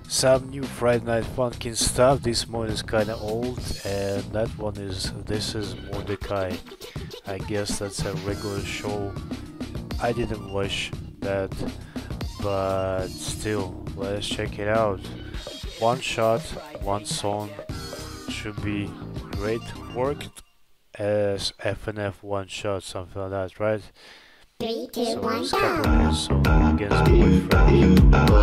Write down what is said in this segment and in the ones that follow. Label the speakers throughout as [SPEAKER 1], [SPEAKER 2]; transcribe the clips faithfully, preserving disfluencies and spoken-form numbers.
[SPEAKER 1] Some new Friday Night Funkin stuff. This one is kinda old, and that one is, this is Mordecai. I guess that's a regular show. I didn't watch that, but still, let's check it out. One shot, one song, should be great. Worked as F N F one shot, something like that, right?
[SPEAKER 2] Three, two,
[SPEAKER 1] So
[SPEAKER 2] one,
[SPEAKER 1] it's
[SPEAKER 2] go!
[SPEAKER 1] couple minutes song against boyfriend.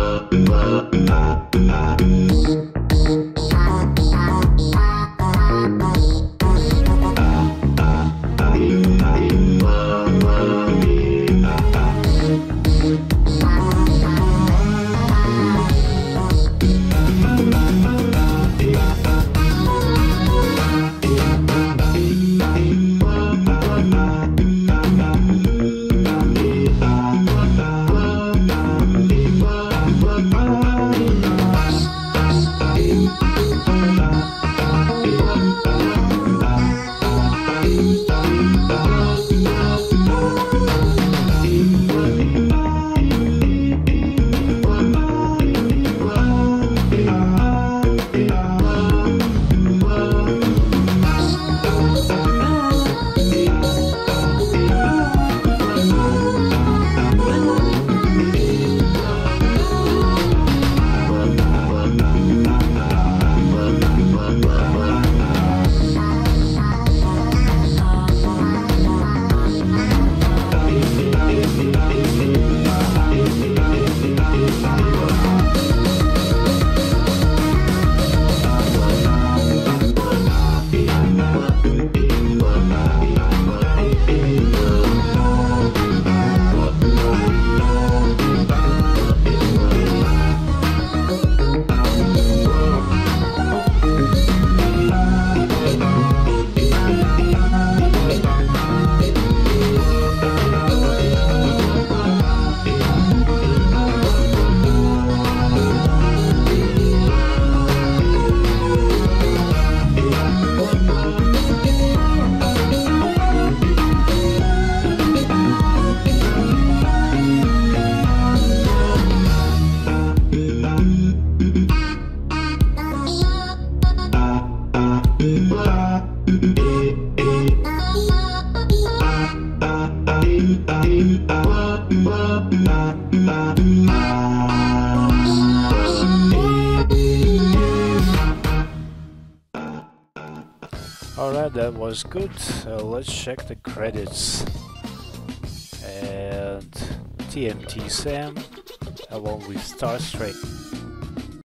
[SPEAKER 1] Alright, that was good. Uh, let's check the credits. And T M T Sam along with Star Strike.